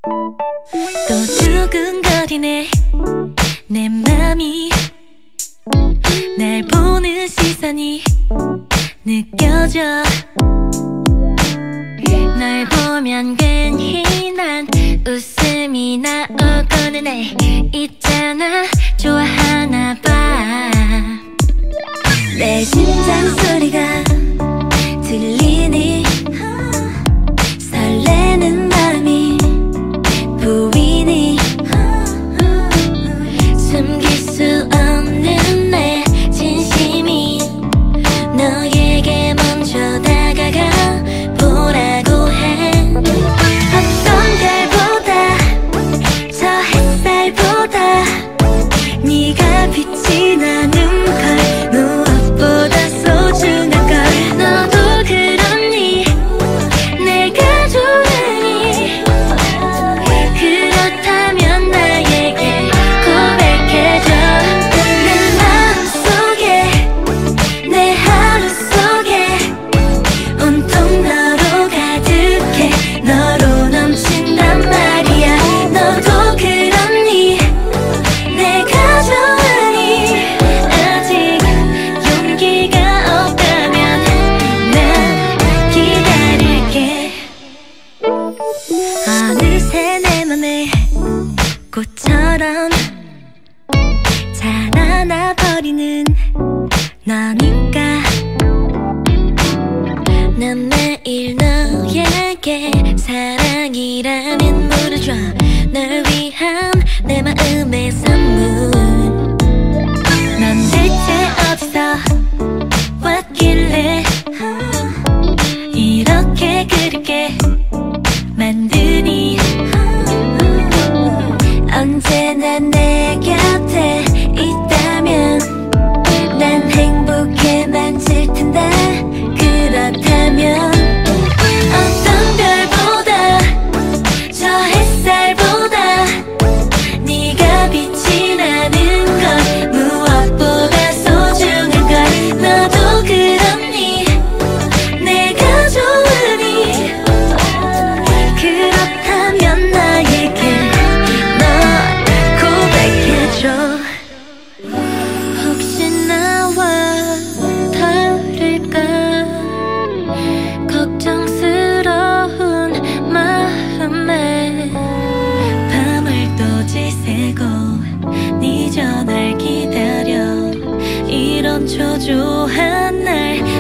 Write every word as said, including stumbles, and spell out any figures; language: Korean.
또 두근거리네 내 맘이 날 보는 시선이 느껴져. 널 보면 괜히 난 웃음이 나오고는 해. 있잖아 좋아하나 봐. 내 심장 소리가 들리니 설레는 마음이 보이니 숨길 수 없는 내 진심이 너에게 먼저 다가가 보라고 해. 어떤 별보다 저 햇살보다 네가 빛이 나는 걸 무엇보다 소중한 걸. 너도 그렇니 내가 좋으니 그렇다면 나에게 고백해줘. 내 마음속에 내 하루 속에 온통 너로 가득해. 너로 넘친단 말이야. 너도 그렇니 내가 좋으니 아직 용기가 없다면 난 기다릴게. 어느새 내 맘에 꽃처럼 자라나 버리는 너니까 난 매일 너에게 사랑이라면 물어줘. 널 위한 내 마음의 선물. 넌 대체 어디서 왔길래 이렇게 그립게 만드니. 언제나 내 곁에 있다면 난 행복해만 질 텐데. 그렇다면 어떤 별보다 저 햇살보다 네가 빛이 나는 걸 무엇보다 소중한 걸. 너도 그렇니 내가 좋으니 그렇다면 나에게 널 고백해줘. 혹시 나와 다를까 걱정스러운 마음에 밤을 또 지새고 네 전화를 기다려. 이런 초조한 날